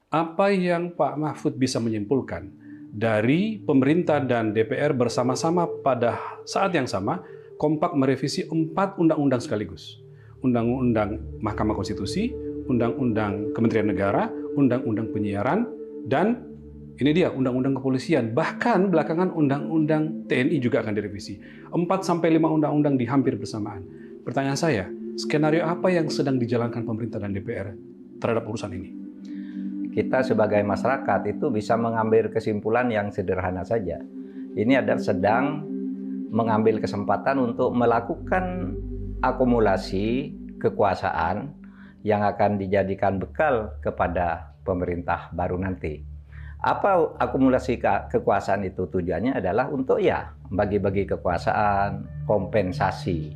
Apa yang Pak Mahfud bisa menyimpulkan dari pemerintah dan DPR bersama-sama pada saat yang sama kompak merevisi 4 undang-undang sekaligus? Undang-undang Mahkamah Konstitusi, Undang-undang Kementerian Negara, Undang-undang Penyiaran, dan ini dia Undang-undang Kepolisian. Bahkan belakangan Undang-undang TNI juga akan direvisi. 4-5 undang-undang di hampir bersamaan. Pertanyaan saya, skenario apa yang sedang dijalankan pemerintah dan DPR terhadap urusan ini? Kita sebagai masyarakat itu bisa mengambil kesimpulan yang sederhana saja. Ini adalah sedang mengambil kesempatan untuk melakukan akumulasi kekuasaan yang akan dijadikan bekal kepada pemerintah baru nanti. Apa akumulasi kekuasaan itu? Tujuannya adalah untuk bagi-bagi kekuasaan, kompensasi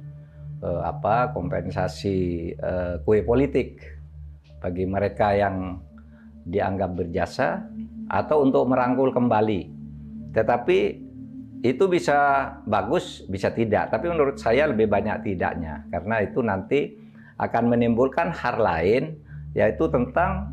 kue politik bagi mereka yang dianggap berjasa atau untuk merangkul kembali. Tetapi itu bisa bagus, bisa tidak. Tapi menurut saya lebih banyak tidaknya. Karena itu nanti akan menimbulkan hal lain, yaitu tentang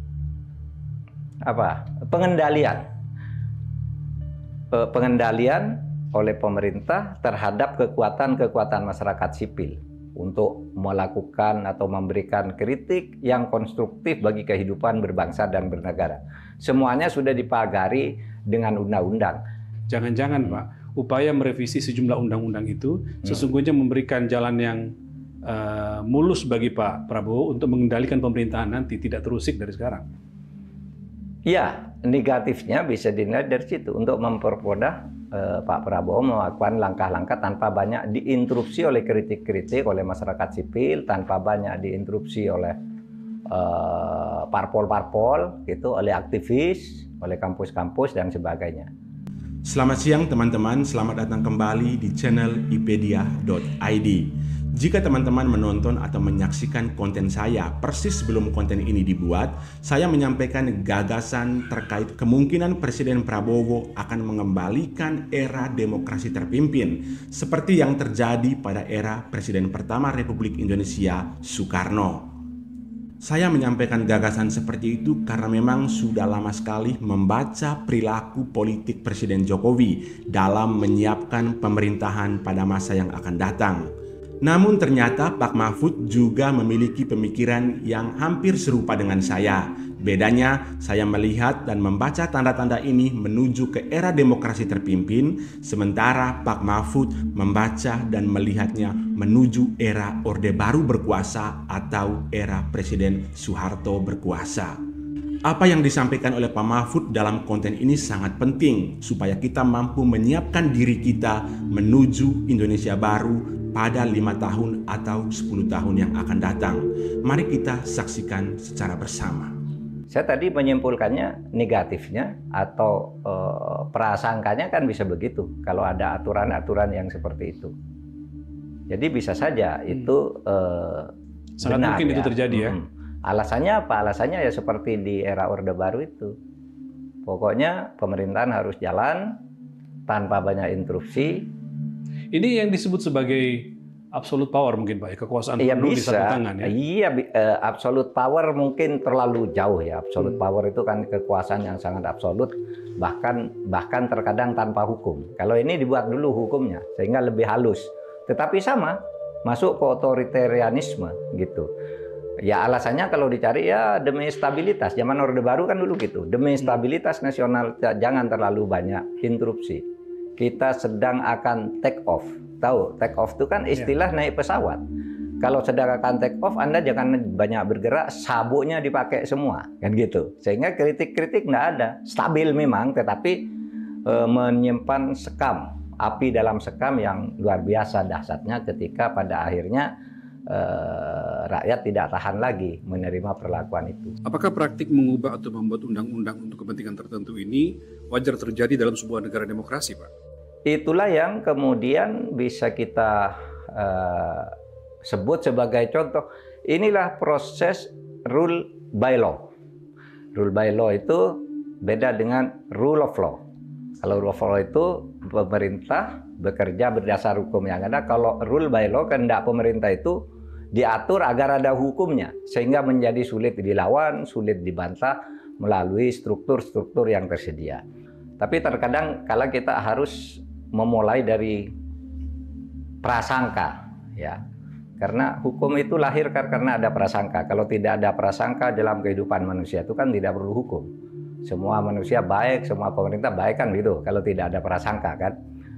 pengendalian oleh pemerintah terhadap kekuatan masyarakat sipil untuk melakukan atau memberikan kritik yang konstruktif bagi kehidupan berbangsa dan bernegara. Semuanya sudah dipagari dengan undang-undang. Jangan-jangan Pak, upaya merevisi sejumlah undang-undang itu sesungguhnya memberikan jalan yang mulus bagi Pak Prabowo untuk mengendalikan pemerintahan nanti, tidak terusik dari sekarang. Ya, negatifnya bisa dinilai dari situ untuk mempermudah Pak Prabowo melakukan langkah-langkah tanpa banyak diinterupsi oleh kritik-kritik oleh masyarakat sipil, tanpa banyak diinterupsi oleh parpol-parpol, gitu, oleh aktivis, oleh kampus-kampus dan sebagainya. Selamat siang teman-teman, selamat datang kembali di channel ipedia.id. Jika teman-teman menonton atau menyaksikan konten saya persis sebelum konten ini dibuat, saya menyampaikan gagasan terkait kemungkinan Presiden Prabowo akan mengembalikan era demokrasi terpimpin seperti yang terjadi pada era Presiden pertama Republik Indonesia, Soekarno. Saya menyampaikan gagasan seperti itu karena memang sudah lama sekali membaca perilaku politik Presiden Jokowi dalam menyiapkan pemerintahan pada masa yang akan datang. Namun ternyata Pak Mahfud juga memiliki pemikiran yang hampir serupa dengan saya. Bedanya, saya melihat dan membaca tanda-tanda ini menuju ke era demokrasi terpimpin, sementara Pak Mahfud membaca dan melihatnya menuju era Orde Baru berkuasa atau era Presiden Soeharto berkuasa. Apa yang disampaikan oleh Pak Mahfud dalam konten ini sangat penting supaya kita mampu menyiapkan diri kita menuju Indonesia baru pada 5 tahun atau 10 tahun yang akan datang. Mari kita saksikan secara bersama. Saya tadi menyimpulkannya negatifnya atau prasangkanya kan bisa begitu kalau ada aturan-aturan yang seperti itu. Jadi bisa saja itu sangat benar, mungkin itu terjadi ya. Alasannya apa? Alasannya ya seperti di era Orde Baru itu. Pokoknya pemerintahan harus jalan tanpa banyak interupsi. Ini yang disebut sebagai absolute power mungkin Pak, kekuasaan penuh di satu tangan ya. Iya, absolute power mungkin terlalu jauh ya. Absolute power itu kan kekuasaan yang sangat absolut, bahkan terkadang tanpa hukum. Kalau ini dibuat dulu hukumnya sehingga lebih halus. Tetapi sama, masuk ke otoritarianisme gitu. Ya alasannya kalau dicari ya demi stabilitas. Zaman Orde Baru kan dulu gitu. Demi stabilitas nasional jangan terlalu banyak interupsi. Kita sedang akan take off. Tahu, take off itu kan istilah naik pesawat. Kalau sedang akan take off, Anda jangan banyak bergerak, sabuknya dipakai semua, kan gitu. Sehingga kritik-kritik nggak ada. Stabil memang, tetapi menyimpan sekam, api dalam sekam yang luar biasa dahsyatnya ketika pada akhirnya rakyat tidak tahan lagi menerima perlakuan itu. Apakah praktik mengubah atau membuat undang-undang untuk kepentingan tertentu ini wajar terjadi dalam sebuah negara demokrasi, Pak? Itulah yang kemudian bisa kita sebut sebagai contoh. Inilah proses rule by law. Rule by law itu beda dengan rule of law. Kalau rule of law itu pemerintah bekerja berdasar hukum yang ada. Kalau rule by law, kehendak pemerintah itu diatur agar ada hukumnya, sehingga menjadi sulit dilawan, sulit dibantah, melalui struktur-struktur yang tersedia. Tapi terkadang kala kita harus memulai dari prasangka, ya. Karena hukum itu lahir karena ada prasangka. Kalau tidak ada prasangka dalam kehidupan manusia itu kan tidak perlu hukum. Semua manusia baik, semua pemerintah baik kan gitu. Kalau tidak ada prasangka kan.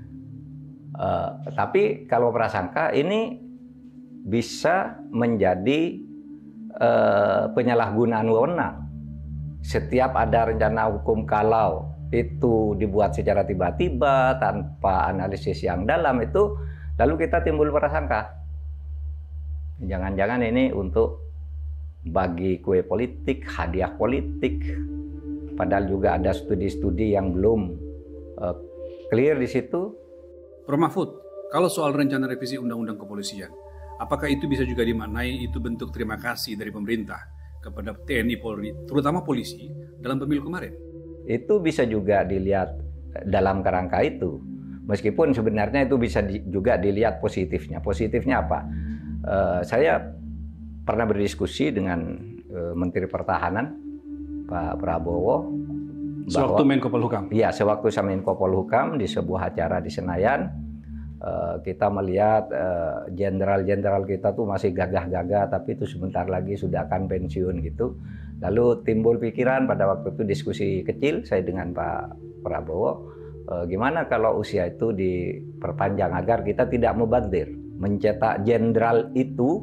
Tapi kalau prasangka ini bisa menjadi penyalahgunaan wewenang. Setiap ada rencana hukum kalau itu dibuat secara tiba-tiba tanpa analisis yang dalam itu, lalu kita timbul prasangka. Jangan-jangan ini untuk bagi kue politik, hadiah politik. Padahal juga ada studi-studi yang belum clear di situ. Prof. Mahfud, kalau soal rencana revisi Undang-Undang Kepolisian, apakah itu bisa juga dimaknai itu bentuk terima kasih dari pemerintah kepada TNI Polri, terutama polisi, dalam pemilu kemarin? Itu bisa juga dilihat dalam kerangka itu. Meskipun sebenarnya itu bisa juga dilihat positifnya. Positifnya apa? Saya pernah berdiskusi dengan Menteri Pertahanan, Pak Prabowo. Sewaktu Menko Polhukam? Iya, sewaktu saya Menko Polhukam di sebuah acara di Senayan. Kita melihat jenderal-jenderal kita tuh masih gagah-gagah, tapi itu sebentar lagi sudah akan pensiun gitu. Lalu timbul pikiran pada waktu itu diskusi kecil saya dengan Pak Prabowo, gimana kalau usia itu diperpanjang agar kita tidak mubadzir. Mencetak jenderal itu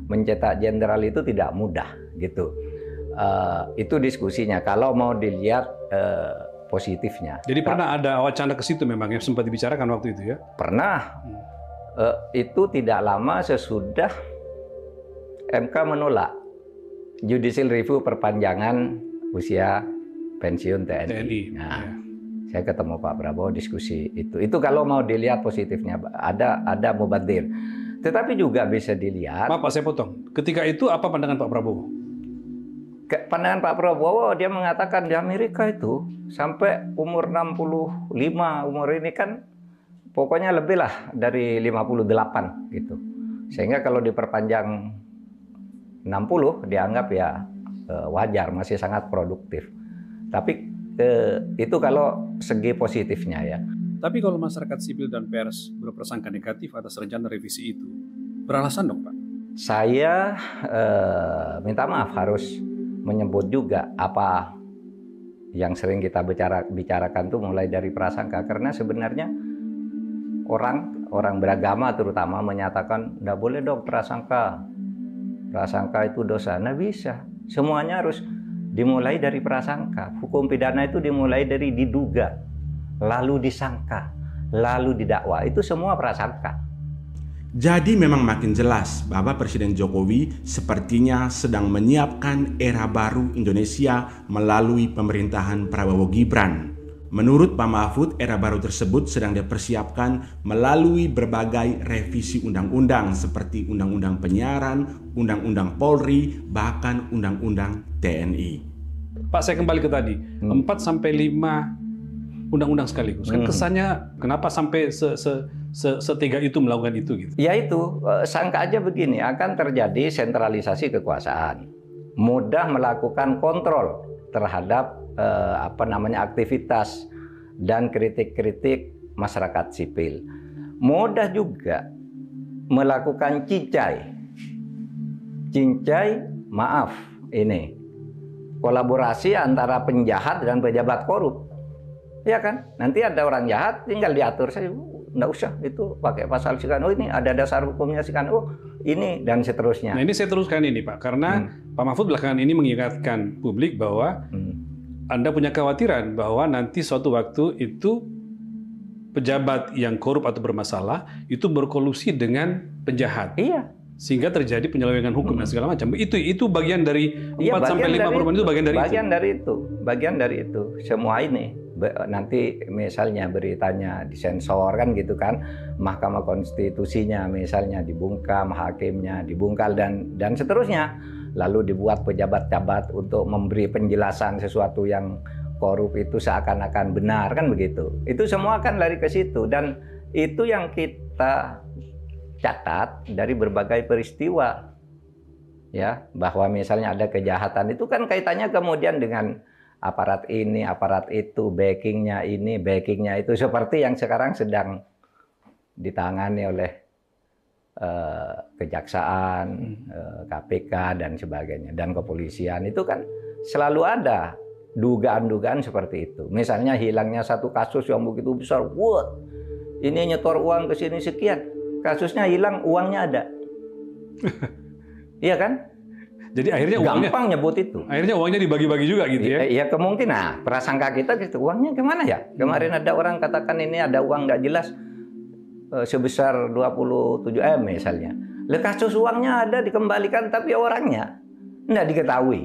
tidak mudah gitu. Itu diskusinya. Kalau mau dilihat positifnya. Jadi pernah ada wacana ke situ memang yang sempat dibicarakan waktu itu ya? Pernah. Itu tidak lama sesudah MK menolak judicial review perpanjangan usia pensiun TNI. Nah, ya. Saya ketemu Pak Prabowo diskusi itu. Itu kalau mau dilihat positifnya ada mubadzir. Tetapi juga bisa dilihat. Maaf Pak, saya potong. Ketika itu apa pandangan Pak Prabowo? Pandangan Pak Prabowo, dia mengatakan di Amerika itu sampai umur 65, umur ini kan pokoknya lebih lah dari 58 gitu. Sehingga kalau diperpanjang 60 dianggap ya wajar, masih sangat produktif. Tapi itu kalau segi positifnya ya. Tapi kalau masyarakat sipil dan pers berprasangka negatif atas rencana revisi itu, beralasan dong Pak? Saya minta maaf harus menyebut juga apa yang sering kita bicarakan tuh mulai dari prasangka, karena sebenarnya orang beragama terutama menyatakan nggak boleh dong prasangka itu dosa. Nah bisa, semuanya harus dimulai dari prasangka. Hukum pidana itu dimulai dari diduga, lalu disangka, lalu didakwa, itu semua prasangka. Jadi memang makin jelas bahwa Presiden Jokowi sepertinya sedang menyiapkan era baru Indonesia melalui pemerintahan Prabowo Gibran. Menurut Pak Mahfud, era baru tersebut sedang dipersiapkan melalui berbagai revisi undang-undang seperti Undang-Undang Penyiaran, Undang-Undang Polri, bahkan Undang-Undang TNI. Pak, saya kembali ke tadi, 4-5 undang-undang sekaligus. Kan kesannya kenapa sampai setega itu melakukan itu gitu? Ya itu, sangka aja begini, akan terjadi sentralisasi kekuasaan. Mudah melakukan kontrol terhadap aktivitas dan kritik-kritik masyarakat sipil. Mudah juga melakukan cincai, kolaborasi antara penjahat dan pejabat korup. Ya kan? Nanti ada orang jahat tinggal diatur saja. Nggak usah itu pakai pasal sekian. Oh ini ada dasar hukumnya sekian. Oh ini dan seterusnya. Nah ini saya teruskan ini Pak, karena Pak Mahfud belakangan ini mengingatkan publik bahwa Anda punya kekhawatiran bahwa nanti suatu waktu itu pejabat yang korup atau bermasalah itu berkolusi dengan penjahat. Iya. Sehingga terjadi penyelewengan hukum dan segala macam. Itu bagian dari 4-5 perubahan itu bagian dari itu. Bagian dari itu. Semua ini nanti misalnya beritanya disensor kan gitu kan, Mahkamah Konstitusinya misalnya dibungkam, hakimnya dibungkal dan seterusnya, lalu dibuat pejabat-pejabat untuk memberi penjelasan sesuatu yang korup itu seakan-akan benar kan begitu. Itu semua akan lari ke situ dan itu yang kita catat dari berbagai peristiwa ya, bahwa misalnya ada kejahatan itu kan kaitannya kemudian dengan aparat ini, aparat itu, backingnya ini, backingnya itu, seperti yang sekarang sedang ditangani oleh kejaksaan, KPK dan sebagainya, dan kepolisian. Itu kan selalu ada dugaan-dugaan seperti itu. Misalnya hilangnya satu kasus yang begitu besar, wah, ini nyetor uang ke sini sekian, kasusnya hilang, uangnya ada. Iya kan? Jadi akhirnya gampang nyebut itu. Akhirnya uangnya dibagi-bagi juga gitu ya? Iya, kemungkinan. Nah, prasangka kita gitu, uangnya kemana ya? Kemarin ada orang katakan ini ada uang nggak jelas sebesar 27 M misalnya. Lah, kasus uangnya ada dikembalikan, tapi orangnya nggak diketahui.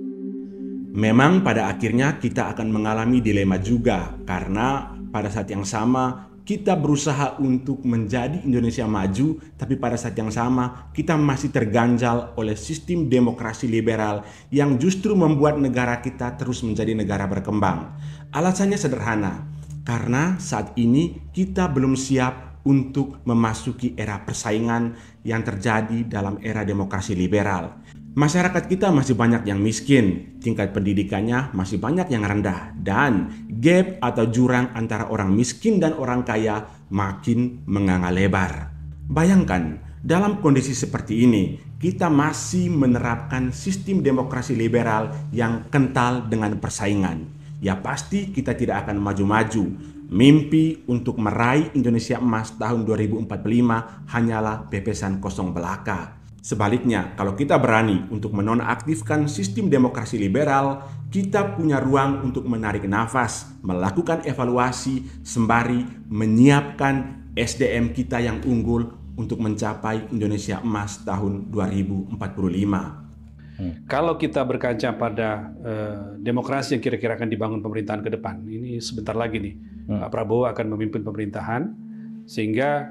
Memang pada akhirnya kita akan mengalami dilema juga, karena pada saat yang sama kita berusaha untuk menjadi Indonesia maju, tapi pada saat yang sama kita masih terganjal oleh sistem demokrasi liberal yang justru membuat negara kita terus menjadi negara berkembang. Alasannya sederhana, karena saat ini kita belum siap untuk memasuki era persaingan yang terjadi dalam era demokrasi liberal. Masyarakat kita masih banyak yang miskin, tingkat pendidikannya masih banyak yang rendah, dan gap atau jurang antara orang miskin dan orang kaya makin menganga lebar. Bayangkan, dalam kondisi seperti ini, kita masih menerapkan sistem demokrasi liberal yang kental dengan persaingan. Ya pasti kita tidak akan maju-maju. Mimpi untuk meraih Indonesia Emas tahun 2045 hanyalah pepesan kosong belaka. Sebaliknya, kalau kita berani untuk menonaktifkan sistem demokrasi liberal, kita punya ruang untuk menarik nafas, melakukan evaluasi, sembari menyiapkan SDM kita yang unggul untuk mencapai Indonesia Emas tahun 2045. Kalau kita berkaca pada demokrasi yang kira-kira akan dibangun pemerintahan ke depan, ini sebentar lagi nih, Pak Prabowo akan memimpin pemerintahan, sehingga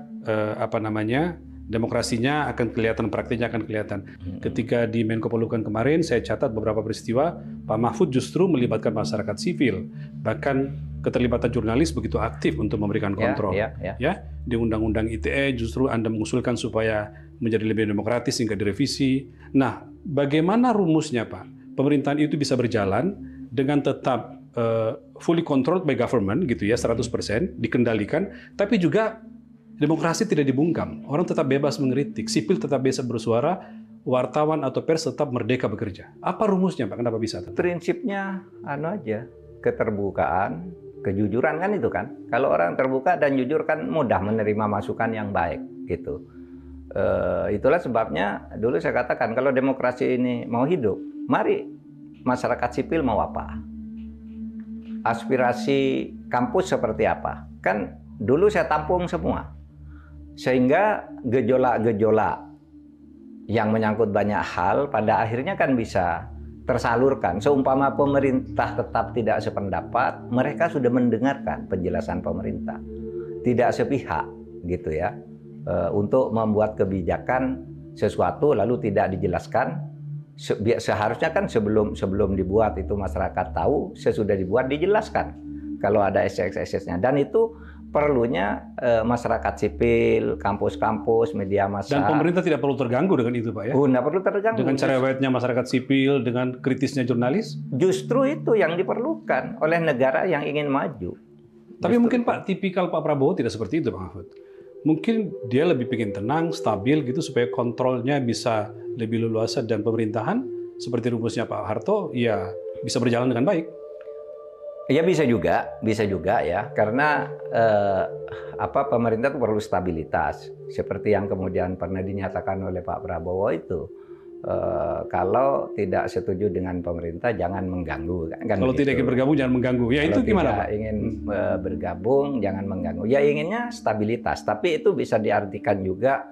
demokrasinya akan kelihatan, praktiknya akan kelihatan. Ketika di Menko Polhukam kemarin, saya catat beberapa peristiwa, Pak Mahfud justru melibatkan masyarakat sipil, bahkan keterlibatan jurnalis begitu aktif untuk memberikan kontrol. Ya, di Undang-Undang ITE justru Anda mengusulkan supaya menjadi lebih demokratis hingga direvisi. Nah, bagaimana rumusnya, Pak? Pemerintahan itu bisa berjalan dengan tetap fully controlled by government, gitu ya, 100% dikendalikan, tapi juga demokrasi tidak dibungkam, orang tetap bebas mengkritik, sipil tetap bisa bersuara, wartawan atau pers tetap merdeka bekerja. Apa rumusnya, Pak? Kenapa bisa? Prinsipnya aja, keterbukaan, kejujuran kan itu kan. Kalau orang terbuka dan jujur kan mudah menerima masukan yang baik gitu. Itulah sebabnya dulu saya katakan kalau demokrasi ini mau hidup, mari masyarakat sipil mau apa? Aspirasi kampus seperti apa? Kan dulu saya tampung semua. Sehingga gejolak-gejolak yang menyangkut banyak hal pada akhirnya kan bisa tersalurkan. Seumpama pemerintah tetap tidak sependapat, mereka sudah mendengarkan penjelasan pemerintah. Tidak sepihak gitu ya. Untuk membuat kebijakan sesuatu lalu tidak dijelaskan. Seharusnya kan sebelum dibuat itu masyarakat tahu, sesudah dibuat dijelaskan kalau ada SS-SS-nya. Dan itu perlunya masyarakat sipil, kampus-kampus, media massa. Dan pemerintah tidak perlu terganggu dengan itu, Pak ya? Tidak perlu terganggu. Dengan cerewetnya masyarakat sipil, dengan kritisnya jurnalis? Justru itu yang diperlukan oleh negara yang ingin maju. Tapi mungkin Pak, tipikal Pak Prabowo tidak seperti itu, Pak Mahfud. Mungkin dia lebih ingin tenang, stabil gitu, supaya kontrolnya bisa lebih leluasa, dan pemerintahan seperti rumusnya Pak Harto, ya bisa berjalan dengan baik. Ya bisa juga ya, karena pemerintah itu perlu stabilitas, seperti yang kemudian pernah dinyatakan oleh Pak Prabowo itu. Kalau tidak setuju dengan pemerintah jangan mengganggu. Kan kalau tidak ingin bergabung jangan mengganggu. Ya kalau itu gimana, Pak? Ingin bergabung jangan mengganggu. Ya inginnya stabilitas, tapi itu bisa diartikan juga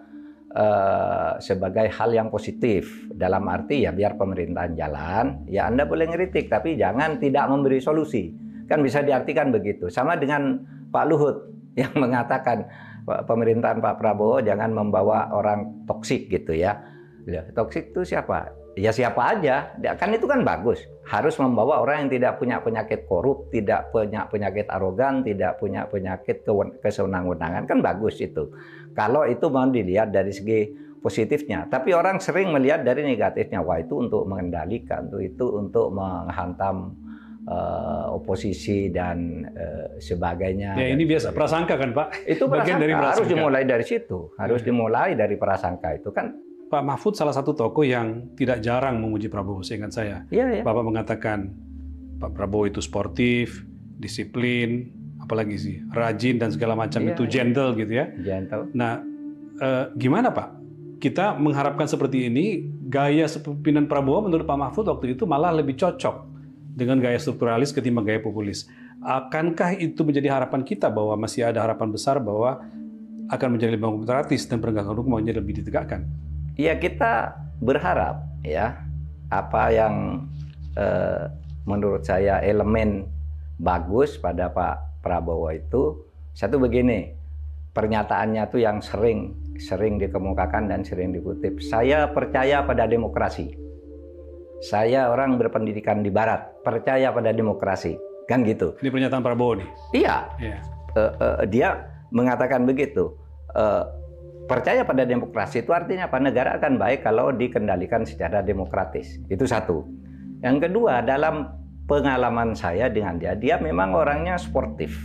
sebagai hal yang positif, dalam arti ya biar pemerintahan jalan, ya Anda boleh ngeritik tapi jangan tidak memberi solusi, kan bisa diartikan begitu. Sama dengan Pak Luhut yang mengatakan pemerintahan Pak Prabowo jangan membawa orang toksik gitu ya. Toksik itu siapa? Ya siapa aja, kan itu kan bagus. Harus membawa orang yang tidak punya penyakit korup, tidak punya penyakit arogan, tidak punya penyakit kesenang-wenangan, kan bagus itu. Kalau itu mau dilihat dari segi positifnya. Tapi orang sering melihat dari negatifnya. Wah itu untuk mengendalikan, itu untuk menghantam oposisi dan sebagainya. Ya, ini biasa prasangka kan Pak? Itu bagian dari prasangka. harus dimulai dari situ, harus dimulai dari prasangka itu kan. Pak Mahfud salah satu tokoh yang tidak jarang memuji Prabowo, seingat saya. Iya. Bapak mengatakan Pak Prabowo itu sportif, disiplin, apalagi sih, rajin dan segala macam, itu gentle gitu ya. Gentle. Nah, gimana Pak? Kita mengharapkan seperti ini, gaya kepemimpinan Prabowo menurut Pak Mahfud waktu itu malah lebih cocok dengan gaya strukturalis ketimbang gaya populis. Akankah itu menjadi harapan kita bahwa masih ada harapan besar bahwa akan menjadi lebih demokratis dan penegakan hukum menjadi lebih ditegakkan? Ya, kita berharap ya, apa yang menurut saya elemen bagus pada Pak Prabowo itu, satu begini, pernyataannya tuh yang sering dikemukakan dan sering dikutip. Saya percaya pada demokrasi. Saya orang berpendidikan di Barat, percaya pada demokrasi, kan gitu. Ini pernyataan Prabowo nih. Iya. Dia mengatakan begitu. Percaya pada demokrasi itu artinya apa? Negara akan baik kalau dikendalikan secara demokratis. Itu satu. Yang kedua, dalam pengalaman saya dengan dia memang orangnya sportif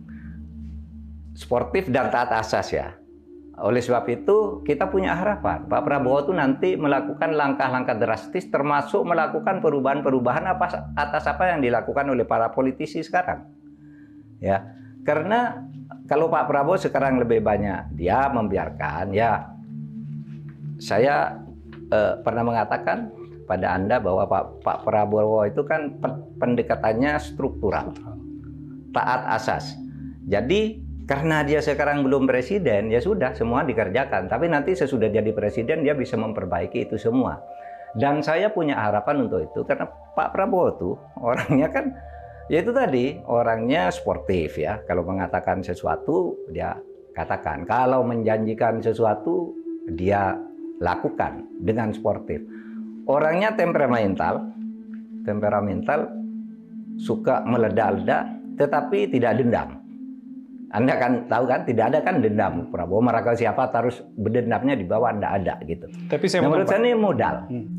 dan taat asas ya. Oleh sebab itu kita punya harapan Pak Prabowo itu nanti melakukan langkah-langkah drastis, termasuk melakukan perubahan-perubahan atas apa yang dilakukan oleh para politisi sekarang. Ya, karena kalau Pak Prabowo sekarang lebih banyak dia membiarkan, ya saya pernah mengatakan pada Anda bahwa Pak Prabowo itu kan pendekatannya struktural, taat asas. Jadi karena dia sekarang belum presiden, ya sudah semua dikerjakan. Tapi nanti sesudah jadi presiden dia bisa memperbaiki itu semua. Dan saya punya harapan untuk itu karena Pak Prabowo tuh orangnya kan, ya itu tadi, orangnya sportif ya. Kalau mengatakan sesuatu dia katakan, kalau menjanjikan sesuatu dia lakukan dengan sportif. Orangnya temperamental, suka meledak-ledak, tetapi tidak dendam. Anda kan tahu kan, tidak ada kan dendam. Prabowo marah ke siapa, terus berdendamnya di bawah, Anda ada gitu. Tapi saya menurut saya ini modal.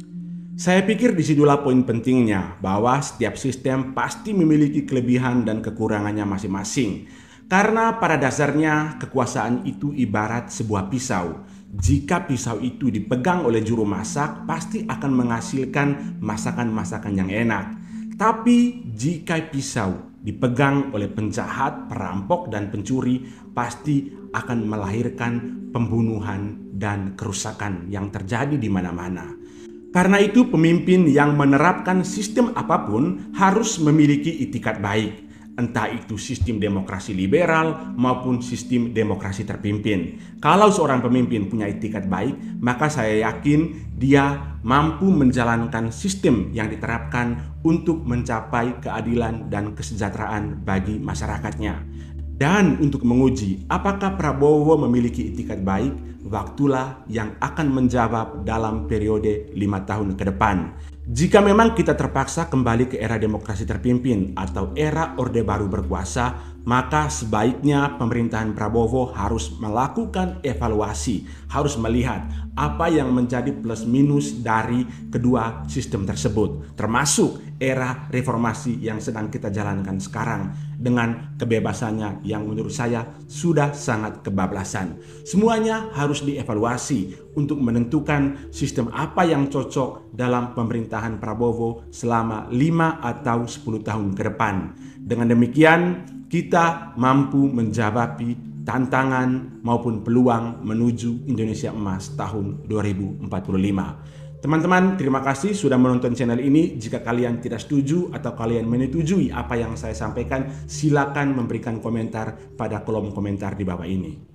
Saya pikir disitulah poin pentingnya, bahwa setiap sistem pasti memiliki kelebihan dan kekurangannya masing-masing. Karena pada dasarnya kekuasaan itu ibarat sebuah pisau. Jika pisau itu dipegang oleh juru masak, pasti akan menghasilkan masakan-masakan yang enak. Tapi jika pisau dipegang oleh penjahat, perampok, dan pencuri, pasti akan melahirkan pembunuhan dan kerusakan yang terjadi di mana-mana. Karena itu pemimpin yang menerapkan sistem apapun harus memiliki itikat baik. Entah itu sistem demokrasi liberal maupun sistem demokrasi terpimpin. Kalau seorang pemimpin punya itikat baik, maka saya yakin dia mampu menjalankan sistem yang diterapkan untuk mencapai keadilan dan kesejahteraan bagi masyarakatnya. Dan untuk menguji apakah Prabowo memiliki itikat baik, waktulah yang akan menjawab dalam periode 5 tahun ke depan. Jika memang kita terpaksa kembali ke era demokrasi terpimpin atau era Orde Baru berkuasa, maka sebaiknya pemerintahan Prabowo harus melakukan evaluasi, harus melihat apa yang menjadi plus minus dari kedua sistem tersebut, termasuk era reformasi yang sedang kita jalankan sekarang dengan kebebasannya yang menurut saya sudah sangat kebablasan. Semuanya harus dievaluasi untuk menentukan sistem apa yang cocok dalam pemerintahan Prabowo selama 5 atau 10 tahun ke depan. Dengan demikian, kita mampu menjawab tantangan maupun peluang menuju Indonesia Emas tahun 2045. Teman-teman, terima kasih sudah menonton channel ini. Jika kalian tidak setuju atau kalian menyetujui apa yang saya sampaikan, silakan memberikan komentar pada kolom komentar di bawah ini.